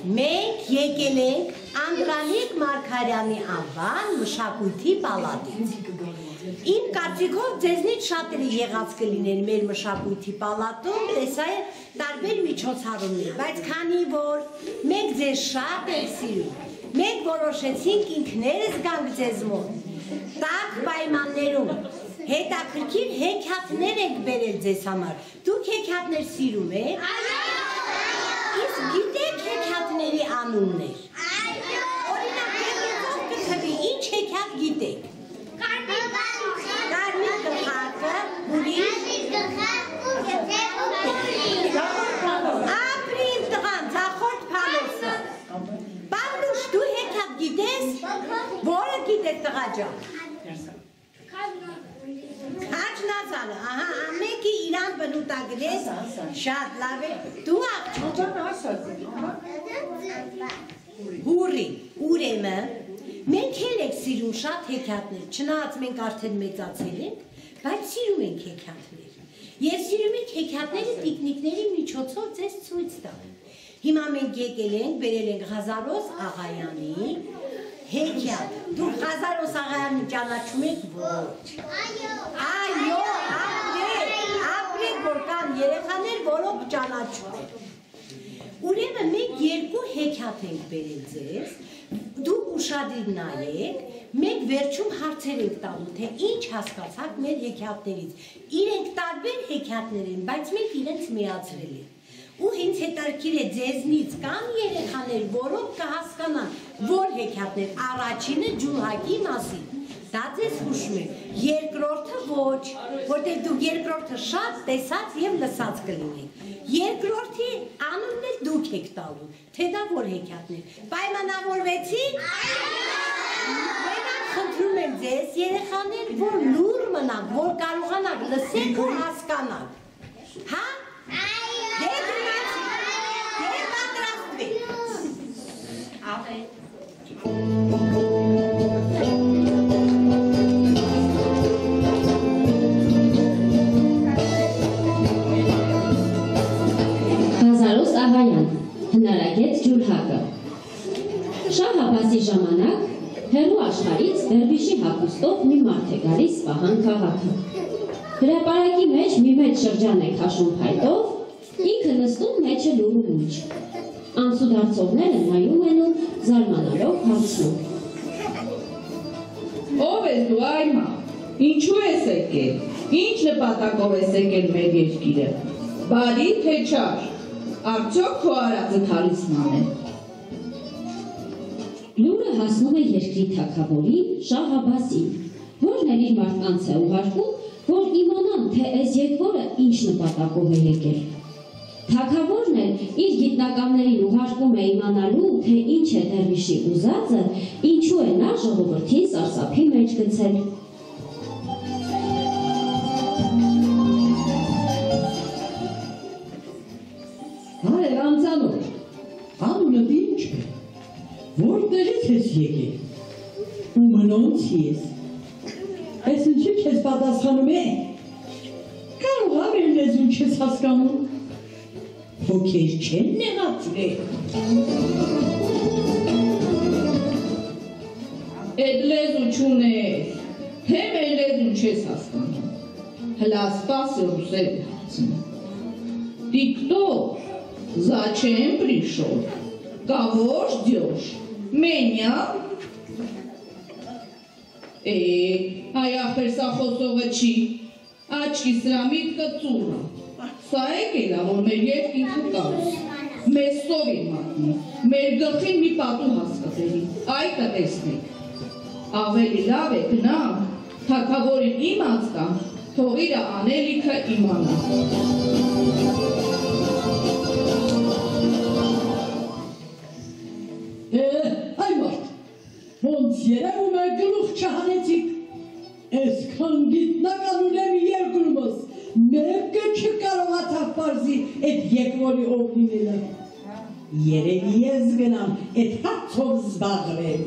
Մենք եկել ենք Անդրանիկ Մարգարյանի անվան մշակույթի պալատից։ Իմ կարծիքով ձեզնից շատերը եղած կլիներ մեր մշակույթի պալատում, տեսայ տարբեր միջոցառումներ, բայց քանի որ մենք ձեզ շատ ենք սիրում, մենք որոշեցինք ինքներս գանք ձեզ մոտ, տաք պայմաններում, հետաքրքիր հեքիաթներ ենք բերել ձեզ համար, դուք հեքիաթներ սիրում եք։ Իսկ գիտեք հեքիաթների անուններ։ Օրինակ եկեք կթվի, ինչ հեքիաթ գիտեք։ Կարմիր գլխարկը, ուրիշ։ Ապրիլ տղան, ձախորդ փալոսը։ Պավլուշ, դու հեքիաթ գիտես։ Որը գիտես տղա ջան։ Քաչնազանը, ահա, ամենքի իրան բնութագրես, շատ լավ է, դու հուրի, ուրեմը, մենք էլ եք սիրում շատ հեքիաթներ, չնայած մենք արդեն մեծացել ենք, բայց սիրում ենք հեքիաթներ, և սիրում ենք հեքիաթները տիկնիկների միջոցով ձեզ ցույց տալ։ Հիմա մենք եկել ենք, բերել ենք Ղազարոս Աղայանի հեքիաթ, դուք Ղազարոս Աղայանին ճանաչում եք ոչ։ Այո, ապրեք, որ կան երեխաներ, որոնք ճանաչում եք։ Ուրեմն մենք երկու հեքիաթ ենք բերել ձեզ, դուք ուշադիր նայեք, մենք վերջում հարցեր ենք տալու, թե ինչ հասկացաք մեր հեքիաթներից։ Իրենք տարբեր հեքիաթներ են, բայց մենք իրենց միացրել ենք։ Ու ինձ հետաքրքիր է ձեզնից կան երեխաներ, որոնք կհասկանան, որ հեքիաթներ, առաջինը ջուլհակի մասին, դա ձեզ հուշում է, երկրորդը ոչ, որտեղ դուք երկրորդը շատ տեսած և լսած կլինեք, երկրորդի անունն էլ դուք եք տալու, թե դա որ հեքիաթներ, պայմանավորվեցիք, խնդրում եմ ձեզ երեխաներ, որ լուր մնաք, որ կարողանաք լսեք ու հասկանաք, հա? Ղազարոս Աղայան, հնարագետ ջուլհակը։ Շահ Աբասի ժամանակ հեռու աշխարհից Բերբիշի հագուստով մի մարդ է գալիս Սպահան քաղաքը։ Հրապարակի մեջ մի մեծ շրջան է քաշում փայտով, ինքը նստում մեջը լուրու մուջ։ Անցուդարձողները նայում են ու զարմանալով հարցնում։ Ով ես դու այմա, ինչու ես եկել, ինչ նպատակով ես եկել մեր երկիրը, բարի թե չար, արդյոք քո արածը թալիսման է։ Լուրը հասնում է երկրի թագավորի Շահ Աբասին, որն էլ իր մարդկանց է ուղարկում, որ իմանան, թե այս եկվորը ինչ նպատակով է եկել։ Թագավորն էլ իր գիտնականներին ուղարկում է իմանալու, թե ինչ է դերվիշի ուզածը, ինչու է նա ժողովրդին սարսափի մեջ գցել։ Հայր անծանոթ, անունդ ինչ է, որտեղից ես եկել, ու մնոնց ես, ես ինչի քեզ պատասխանում է, կարող ամեն լեզուն չես հասկանում, հոգեր չեն նեղացրել։ Էդ լեզու չունես, թե մեր լեզուն չես հասկանում, հլա սպասը ռուսել է հարցնում։ Ты кто? Зачем пришел? Кого ждешь? Меня? Այախր սա խոսողը չի, աչքի սրա միտքը ծուռը, սա եկել է, որ մեր երկինքը կարս, մեզ սովի մատնի, մեր գլխին մի պատու հասկացելի, այ կտեսնեք, ավելի լավ է գնանք, թագավորին իմաց տանք, թող իր անելիքը իմանա։ Այ մարդ, ոնց երևում է գլուխ չհանեցիք, այսքան գիտնական ունեմ երկրումս, մեկը չկարողացավ պարզի էդ եկվորի ով լինելը։ Երևի ես գնամ էդ հացով զբաղվեմ։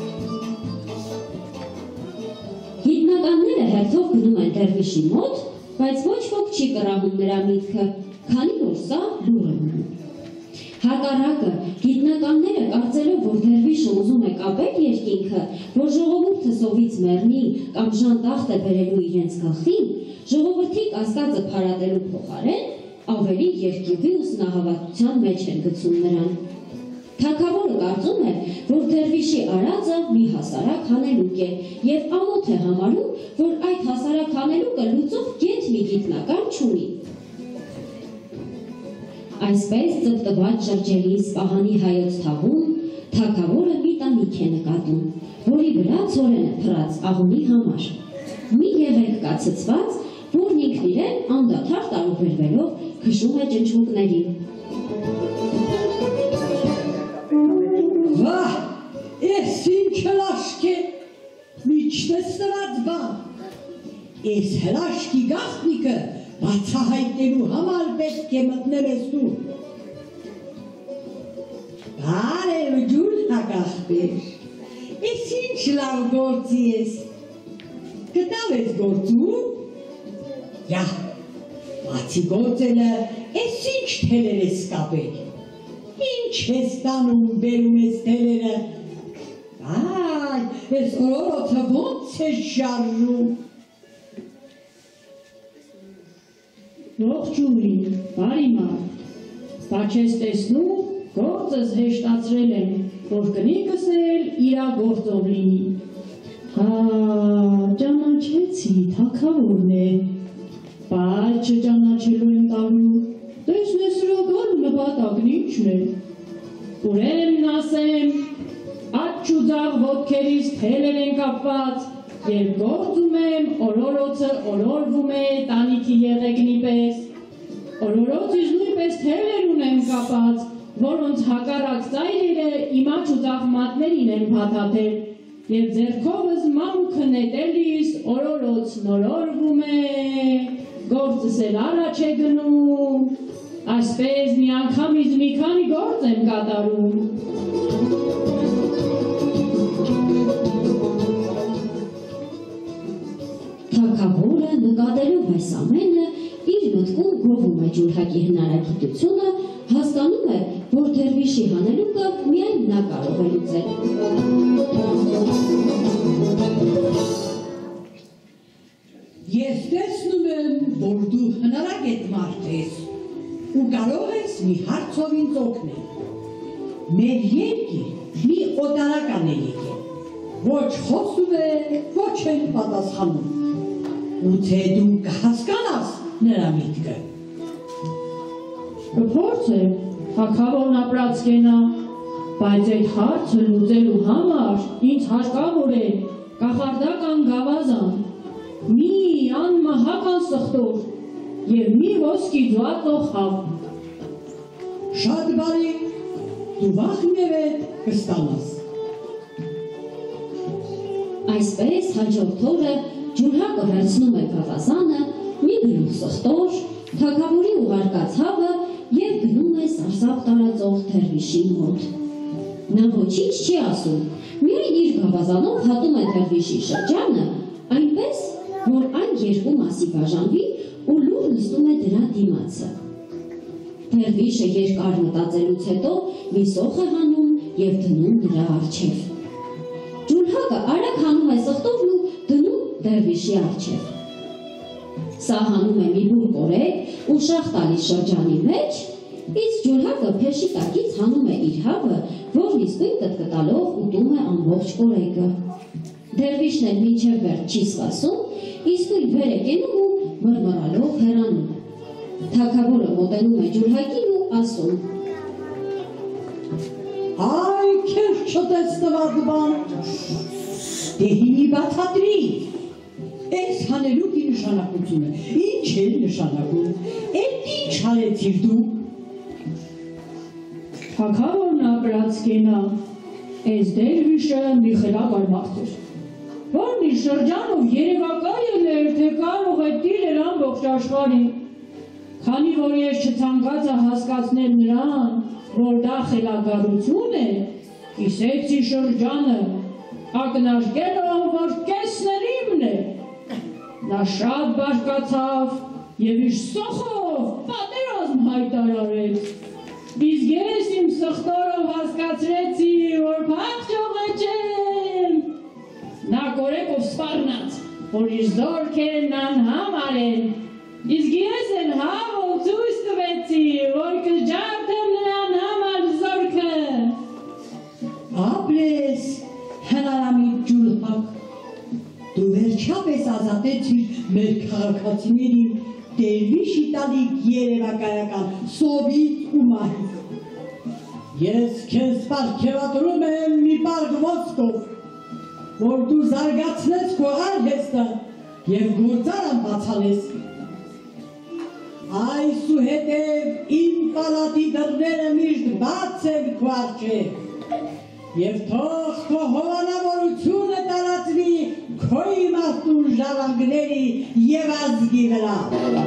Գիտնականները հերթով գնում են դերվիշի մոտ բայց ոչ ոք չի կռահում նրա միտքը, քանի որ սա լուր է մնում։ Հակառակը, գիտնականները կարծելով, որ դերվիշը ուզում է կապել երկինքը, որ ժողովուրդը սովից մեռնի կամ ժանտախտ է բերելու իրենց գլխին, ժողովրդի կասկածը փարատելու փոխարեն ավելի երկյուղի ու սնահավատության մեջ են գցում նրան։ Թագավորը կարծում է, որ դերվիշի արածը մի հասարակ հանելուկ է և ամոթ է համարում, որ այդ հասարակ հանելուկը լուծող գեթ մի գիտնական չունի։ Այսպես ծպտված շրջելի Սպահանի հայոց թաղում թագավորը մի տանիք է նկատում, որի վրա ցորեն է փռած աղունի համար։ Մի եղեք կացծված, որն ինքն իրեն անդադար տարուբերվելով քշում է ճնճմուկներին։ Վահ, ես ինչ հրաշք է, միջտեսնված բան, ես հրաշքի գաղտնիքը բացահայտելու համար պետք է մտնել ես դու։ Բարև ջուր հագախբեր, ես ինչ լավ գործի ես, գտավ ես գործում, յա, բացի գործելը, ես ինչ թելեր ես կապել, ինչ ես տանում բերում ես թելերը, այ, ես օրոթը ոնց ես շարժում, Ողջույն, բարի մարդ, բայց ես տեսնում, գործս հեշտացրել եմ, որ կնիկս էլ իրա գործով լինի։ Ճանաչեցի, թագավորն է, բայց չճանաչելու եմ տալու, տեսնեսրական նպատակն ինչն է։ Ուրեմն ասեմ, աջ ու ձախ ոտքերից թելեր են կապված, և գործում եմ, օրորոցը օրորվում է տանիքի եղեգնի պես, օրորոցից նույնպես թելեր ունեմ կապած, որոնց հակառակ ծայրերը իմ աջ ու ձախ մատներին են փաթաթել, և ձեռքովս մամուքը նետելիս օրորոցն օրորվում է, գործս էլ առաջ է գնում, այսպես մի անգամից մի քանի գործ եմ կատարում։ Թագավորը նկատելով այս ամենը, իր մտքում գովում է ջուրհակի հնարագիտությունը, հասկանում է, որ դերվիշի հանելուկը միայն նա կարող է լուծել։ Ես տեսնում եմ, որ դու հնարագետ մարդ ես ու կարող ես մի հարցով ինձ օգնել։ Մեր երկիր մի օտարական է եկել, ոչ խոսում է, ոչ են պատասխանում։ Ուցե դու կհասկանաս նրա միտքը։ Կփորձեմ, թագավորն ապրած կենա, բայց այդ հարցը լուծելու համար ինձ հարկավոր է կախարդական գավազան, մի անմահական սխտոր և մի ոսկի ձուածող հավ։ Շատ բարի, դու վաղնևետ կստանաս։ Այսպես հաջորդ օրը ջուրհակը վերցնում է գավազանը, մի գլուխ սխտոր, թագավորի ուղարկած հավը և գնում է սարսափ տարածող դերվիշի մոտ։ Նա ոչինչ չի ասում, միայն իր գավազանով հատում է դերվիշի շրջանը, այնպես, որ այն երկու մասի բաժանվի ու լուր նստում է դրա դիմացը։ Դերվիշը երկար մտածելուց հետո մի սոխ է հանում և դնում նրա առջև։ Ջուրհակը արագ հանում է սխտորն ու դնում դերվիշի առջև։ Սա հանում է մի բուր կորեկ ու շաղ տալիս շրջանի մեջ, իսկ ջուրհակը փեշի տակից հանում է իր հավը, որն իսկույն կտկտալով ուտում է ամբողջ կորեկը։ Դերվիշն էլ մինչև վերջ չի սպասում, իսկույն վեր է կենում ու մռմռալով հեռանում։ Թագավորը մոտենում է ջուրհակին ու ասում. Այ քեզ չտեսնված բան, դե հիմի բացատրի, այս հանելուկի նշանակությունը, ինչ է նշանակում, էդ ինչ հանեցիր դու։ Թագավորն ապրած կենա, այս դերվիշը մի խելագար մարդ էր, որն իր շրջանով երևակայել էր, թե կարող է տիրել ամբողջ աշխարհին, քանի որ ես չցանկացա հասկացնել նրան, որ դա խելագարություն է, կիսեցի շրջանը, ակնարկելով, որ կեսն էլ իմն է, Նա շատ բարկացավ և իր սոխով պատերազմ հայտարարեց։ Իսկ ես իմ սխտորով հասկացրեցի, որ փախչողը չեմ։ Նա կորեկով սպառնաց, որ իր զորքերն անհամար են, իսկ ես են հավով ցույց տվեցի, որ կջարդեմ նրան համար զորքը։ Ապրես, հնարամիտ ջուլհակ, դու վերջապես ազատեցիր մեր քաղաքացիներին դերվիշ իտալիկ երևակայական սովիտ ու մահիկ։ Ես քեզ պարգևատրում եմ մի պարգ ոսկով, որ դու զարգացնես քո արհեստը և գործարան բացանես։ Այսուհետև իմ պալատի դռները միշտ բաց են քո առջև, և թող քո հովանավորությունը տարածվի քո իմաստուն ժառանգների և ազգի վրա։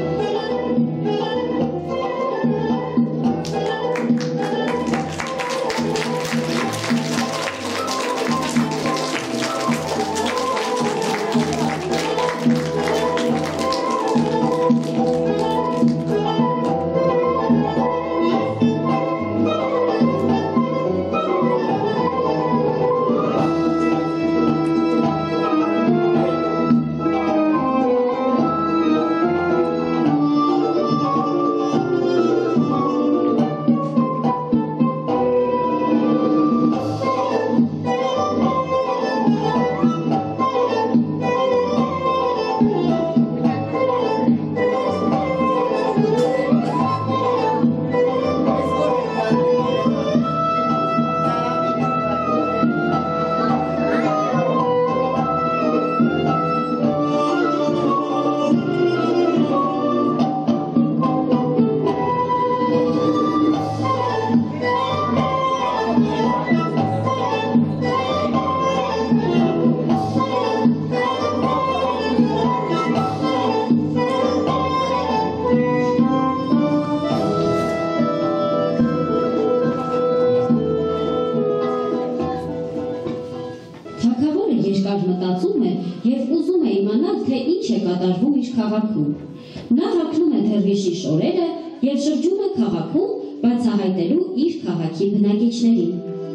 Մտածում է և ուզում է իմանալ, թե ինչ է կատարվում իր քաղաքում։ Նա հագնում է դերվիշի շորերը և շրջում է քաղաքում, բացահայտելու իր քաղաքի բնակիչներին։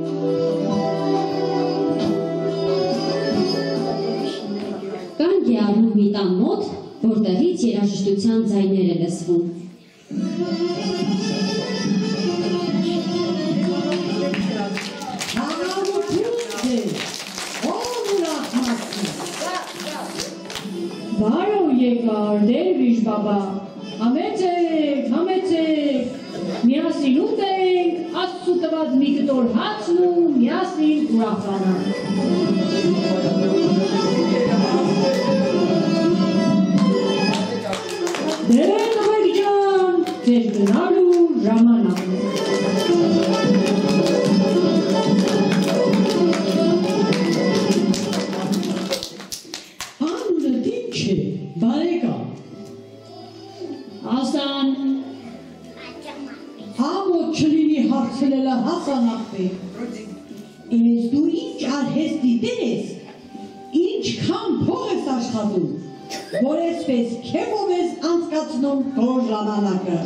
Կանգ է առնում մի տան մոտ, որտեղից երաժշտության ձայներ է լսվում։ Բարով եկար, դերվիշ բաբա, համեցեք, միասին ուտենք, Աստծու տված մի կտոր հացն ու միասին ուրախանանք։ Դե տղեկ ջան, ձեր գնալու ժամանակն է։ Հարցնելը հասանախվի, ես դու ինչ արհեստի դեր ես, ինչքան փող ես աշխատում, որ այսպես քեֆով ես անցկացնում քո ժամանակը։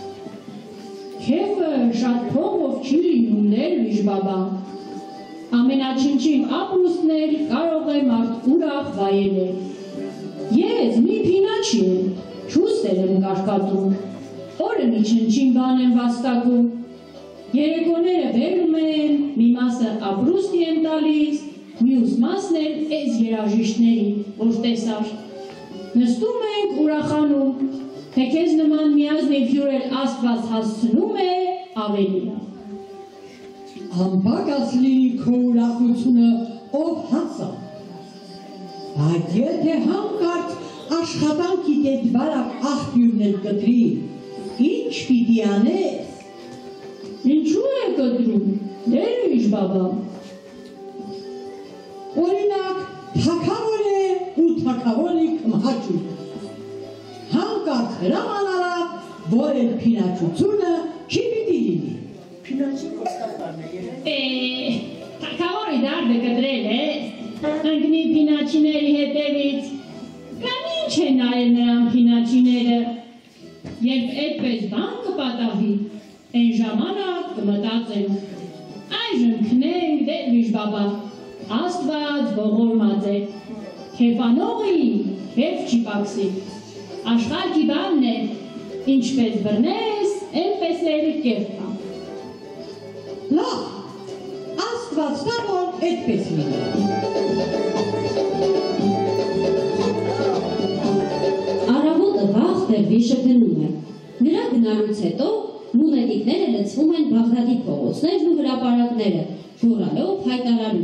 Քեֆը շատ փողով չի լինում, դերվիշ բաբա։ Ամենաչնչին ապրուստներ կարող է մարդ ուրախ վայելել։ Ես մի փինաչի եմ, չուստեր եմ կարկատում, օրը մի չնչին բան եմ վաստակում։ Երեկոները բերում են, մի մասը ապրուստի եմ տալիս, մյուս մասն էլ էս երաժիշտների, որ տեսար։ Նստում ենք ուրախանում, թե քեզ նման միազնիվ հյուր էլ Աստված հասցնում է, ավելի լավ։ Անպակաս լինի քո ուրախությունը ով հասա, բայց եթե հանկարծ աշխատանքի դետվարակ աղբյուրներ կտրի, ինչ պիտի անես։ Ինչու է կտրում, դերվիշ բաբա։ Օրինակ, թագավոր է ու թագավորի կմհաճում։ Հանկարծ հրաման արավ, որ էլ փինաչությունը չի պիտի լինի։ Թագավորի դարդը կտրել է, ընկնի փինաչիների հետևից, կամ ինչ Ինչ են նայել նրան քինաչիները։ Երբ այդպես բան կպատահի, այն ժամանակ կմտածեն. այժմ քնենք Դերվիշ բաբա, Աստված ողորմած է, քեֆանողի քեֆ չի պակսի, աշխարհի բանն է, ինչպես բռնես, այնպես էլ կերպա։ Լավ, Աստված տա, որ այդպես լինի։ Առավոտը վաղ Դերվիշը գնում է։ Նրա գնալուց հետո մունետիկները լցվում են Բաղդադի փողոցներն ու հրապարակները, գոռալով հայտարարում.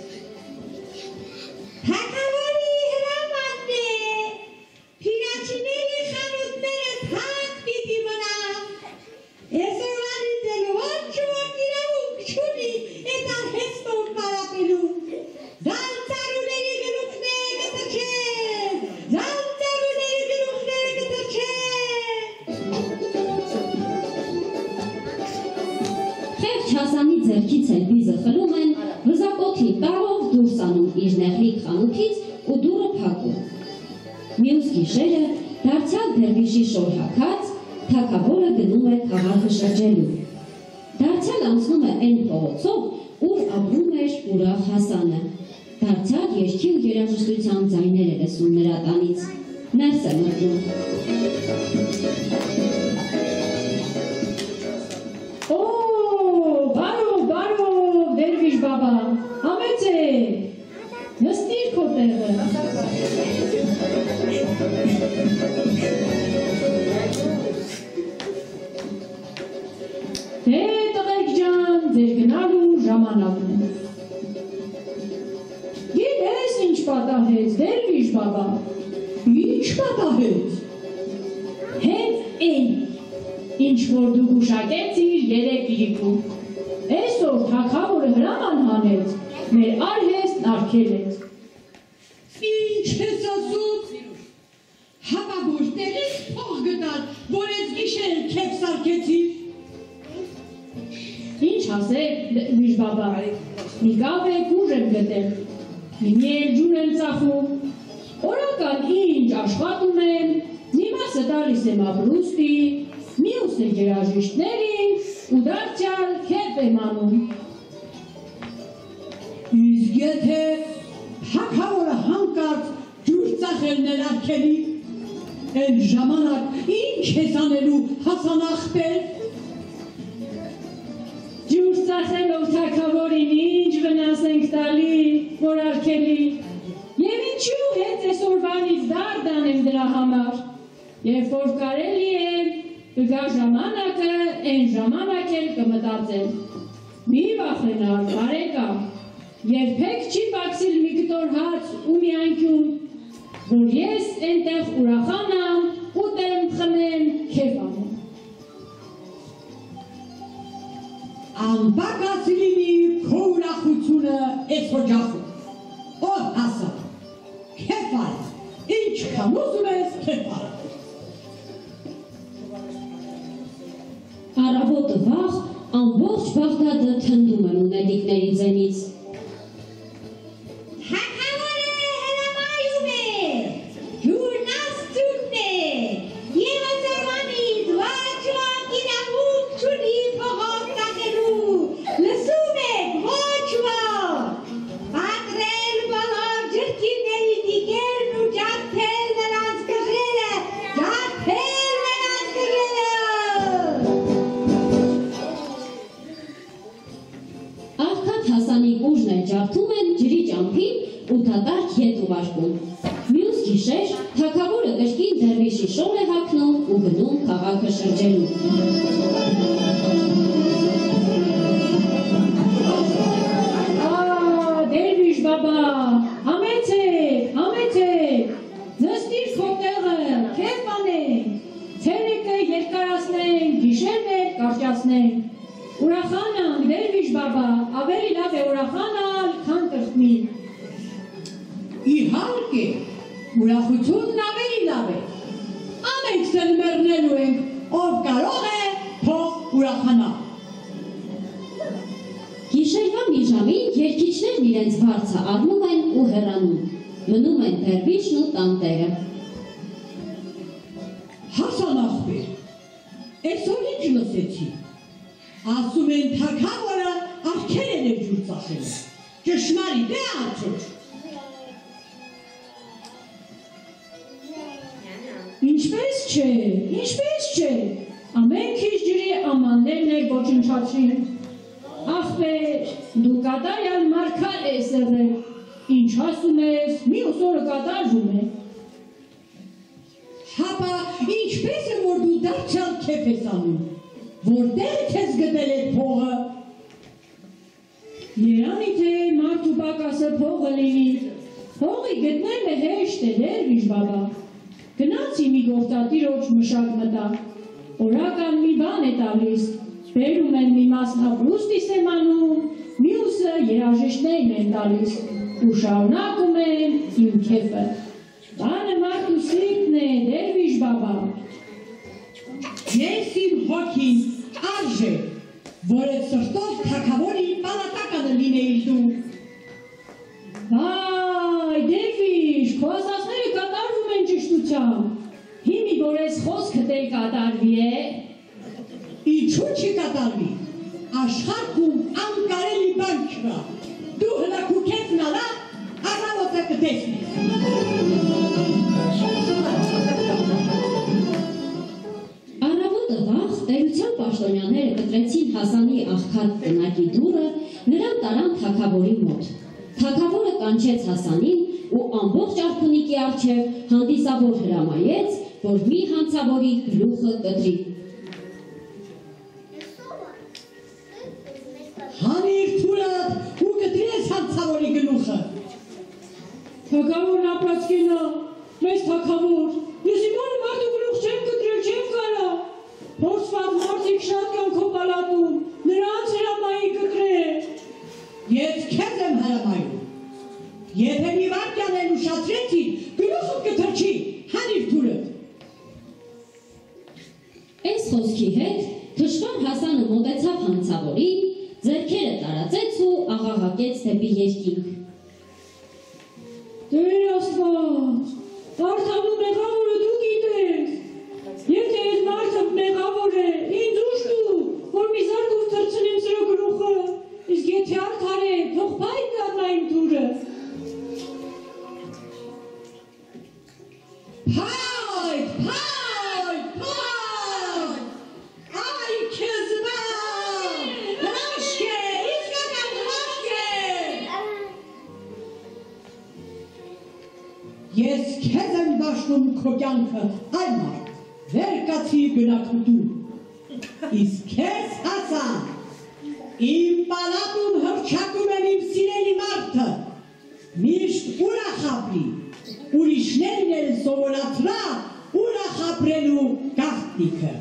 Թագավորի հրամանն է, փինաչիների խանութները թակ պիտի մնան։ Այսօրվանից էլ ոչ ոք իրավունք չունի այդ արհեստով պարապելու։ Զանցարուների գլուխները կթրջեն, զանցարուների գլուխները կթրջեն։ Խեղճ Հասանի ձեռքից էլ բիզը խլում են, վզակոթի տարով դուրս անում իր նեղլիկ խանութից ու դուռը փակում։ Մյուս գիշերը դարձյալ Դերվիշի շորհակած, թագավորը գնում է քաղաքը շրջելու։ Դարձյալ անցնում է այն փողոցով, ուր ապրում էր ուրախ Հասանը։ Դարձյալ երգի ու երաժշտության ձայներ է լսում նրա տանից։ Ներս է մտնում։ Բարով, Դերվիշ բաբա, համեց է, նստիր քո տեղը։ Դե տղեկ ջան, ձեր գնալու ժամանակն է։ Գիտես ինչ պատահեց, Դերվիշ բաբա։ Ինչ պատահեց։ Հենց այն, ինչ որ դու գուշակեցիր երեք իրիկում։ Այսօր թագավորը հրաման հանեց, մեր արհեստն արգելեց։ Ինչ ես ասում։ Հապագործներից փող գտար, որ ես գիշեր քեֆ սարքեցիր։ Ինչ ասեք, Դերվիշ բաբա, մի կավեք ուժ եմ գտել, մի միել ջուր եմ ծախում, օրական ինչ աշխատում եմ, մի մասը տալիս եմ ապրուստի, մյուսը երաժիշտներին ու դարձյալ քեֆ եմ անում։ Իսկ եթե թագավորը հանկարծ ջուր ծախելն էր արգելի, այն ժամանակ ինչ ես անելու Հասան ախպեր։ Ջուր ծախելով թագավորին ինչ վնաս ենք տալի, որ արգելի, և ինչու հետ այսօրվանից դարդան եմ դրա համար, երբ որ կարելի է, կգա ժամանակը, այն ժամանակ էլ կմտածեմ։ Մի վախենար, բարեկամ, երբեք չի պակսիլ մի կտոր հաց ու մի անկյուն, որ ես այնտեղ ուրախանամ, ուտեմ, խմեմ, քեֆ անեմ։ Անպակաս լինի քո ուրախությունը այս օջախում։ Ո՞ր Հասան, քեֆ արա, ինչքան ուզում ես քեֆ արա։ Առավոտը վաղ ամբողջ Բաղդադը թնդում է մունետիկների ձենից։ Թագավորը հրամայում է, ջուրն աստուծն է, և այսօրվանից ոչ ոք իրավունք չունի փողոց ծախելու, լսում եք, ոչ ոք, պատրել բոլոր ջրքիրների տիկերն ու ջարդել նրանց կժերը, ջարդել նրանց կժերը։ Աղքատ Հասանի ուժն էլ ջարդում են ջրի ճամփին ու դատարկ ետ ուղարկում։ Մյուս գիշեր թագավորը կրկին Դերվիշի շոր է հագնում ու գնում քաղաքը շրջելու։ Դերվիշ բաբա, համեցեք, նստիր քո տեղը, քեֆ անենք, ցերեկը երկարացնենք, գիշերն էլ կարճացնենք։ Ուրախանանք, Դերվիշ բաբա, ավելի լավ է ուրախանալ, քան կրկնիլ։ Իհարկե, ուրախությունն ավելի լավ է։ Ամենքս էլ մեռնելու ենք, ով կարող է թող ուրախանալ։ Գիշերվա մի ժամին երգիչներն իրենց վարձը առնում են ու հեռանում։ Մնում են Դերվիշն ու տանտերը։ Հասան ախպեր, այսօր ինչ լսեցի, ասում են թագավորը արգեր է ներջուր ծախել, ճշմարիտ է արդյոք։ Ինչպես չէ, ամեն քիչ ջրի ամաններն եք ոչնչացրին։ Ախպեր, դու կատարյալ մարգար ես եղել, ինչ ասում ես, մյուս օրը կատարվում է։ Հապա ինչպես է որ դու դարձյալ քեֆ ես անում, որտեղ քեզ գտել է փողը։ Երանի թե մարդու պակասը փողը լինի, փողի գտնելն է հեշտ է դերվիշ բաբա։ Գնացի մի գործատիրոջ մշակ մտա, օրական մի բան է տալիս, բերում են մի մասնաբրուստիս եմ անում, մյուսը երաժիշտներին են տալիս, ու շարունակում են իմ քեֆը։ Բանը մարդու սիրտն է, դերվիշ բաբա։ Ես իմ հոգին արժե, որ այդ սրտով թագավորի պալատականը լինեիր դու։ Վայ, դերվիշ, քո ասածները կատարվում են ճշտությամբ։ Հիմի որ ես խոսքդ է կատարվի է։ Ինչու չի կատարվի, աշխարհում անկարելի բան չկա, դու հլակու քեզ նալա, առավոտը կտեսնես։ Առավոտը վաղ տերության պաշտոնյաները կտրեցին Հասանի աղքատ տնակի դուռը, նրան տարան թագավորի մոտ։ Թագավորը կանչեց Հասանին ու ամբողջ արքունիքի առջև հանդիսավոր հրամայեց, որ մի հանցավորի գլուխը կտրի։ Հանիր թուրդ ու կտրես հանցավորի գլուխը։ Թագավորն ապրած կենա, մեզ թագավոր, ես իմանը մարդու գլուխ չեմ կտրել, չեմ կարա։ Փորձված մարդիկ շատ կան քո պալատում, նրանց հրամայի կտրել։ Ես քեզ եմ հրամայում։ Եթե մի վայրկյան էլ ուշացրեցիր, գլուխդ կթրջի, հանիր թուրդ։ Այս խոսքի հետ թշվառ Հասանը մոտեցավ հանցավորին, ձեռքերը տարածեց ու աղաղակեց դեպի երկինք։ Տեր Աստված, արդանու մեղավորը դու գիտես, եթե այդ մարդը մեղավոր է, ինձ ուշ դու, որ մի զարկով թրցնեմ սրա գլուխը, իսկ եթե արդար է, թող պայտ դառնա իմ դուրը։ Փայտ, այ քեզ բան, հրաշք է, իսկական հրաշք է։ Ես քեզ եմ դաշնում քո կյանքը, այ մարդ, վեր կացի գնաքուտու, իսկ քեզ Հասան, իմ պալատում հռչակում եմ իմ սիրելի մարդը, միշտ ուրախ ապրի, ուրիշներն էլ սովորացրա ուրախ ապրելու գաղտնիքը։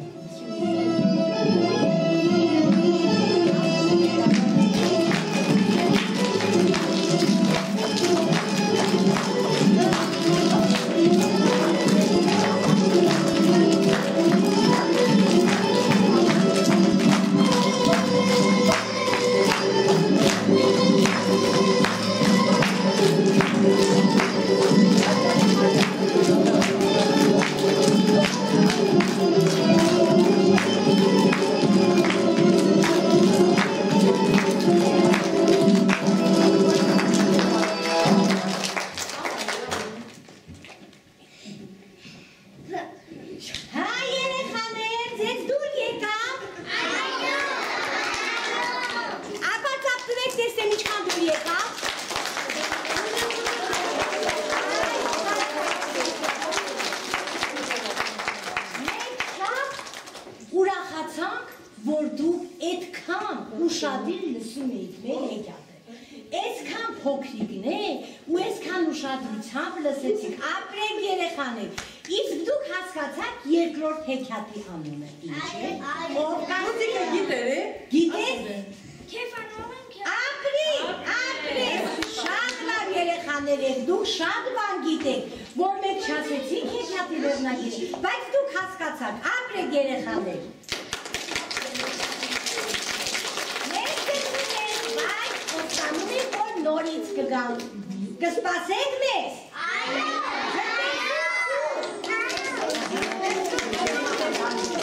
որ դուք այդքան ուշադիր լսում եք մեր հեքիաթը, այսքան փոքրիկն է ու այսքան ուշադրությամբ լսեցիք, ապրեք երեխաներ, իսկ դուք հասկացաք երկրորդ հեքիաթի անունը ինչ է։ Ո՞րը գիտեր է։ Գիտեք։ Ապրի, շատ լավ երեխաներ եք, դուք շատ բան գիտեք, որ մենք չասեցինք հեքիաթի վերնագիրը, բայց դուք հասկացաք, ապրեք երեխաներ։ Նորից կգան, կսպասեք մեզ։ Այո։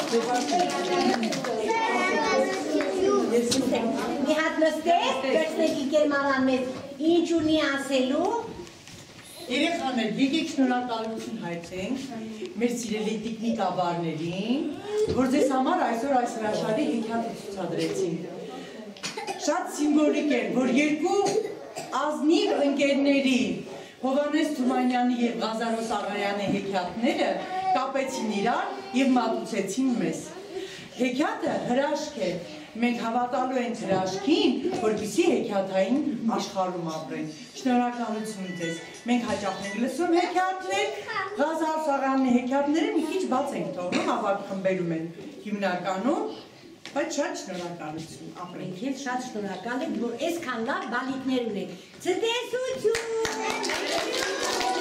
Մի հատ նստեք, կրծնեք իգեր մանան մեզ ինչ ունի ասելու։ Երեխաներ, եկեք շնորհակալություն հայտնենք մեր սիրելի տիկնիկաբարներին, որ ձեզ համար այսօր այս հրաշալի հեքիաթը ցուցադրեցին։ Շատ սիմվոլիկ էր, որ երկու ազնիվ ընկերների Հովհաննես Թումանյանի եւ Ղազարոս Աղայանի հեքիաթները կապեցին իրար եւ մատուցեցին մեզ։ Հեքիաթը հրաշք է, մենք հավատալու ենք հրաշքին, որպեսզի հեքիաթային աշխարհում ապրենք։ Շնորհակալություն ձեզ։ Մենք հաճախ ենք լսում հեքիաթներ, Ղազարոս Աղայանի հեքիաթները մի քիչ բաց ենք թողնում, ավագ խմբերում են հիմնականում, բայց շատ շնորհակալություն ապրենք։ Մենք շատ շնորհակալ ենք, որ այսքան լավ բալիկներ ունենք։ Ցտեսություն։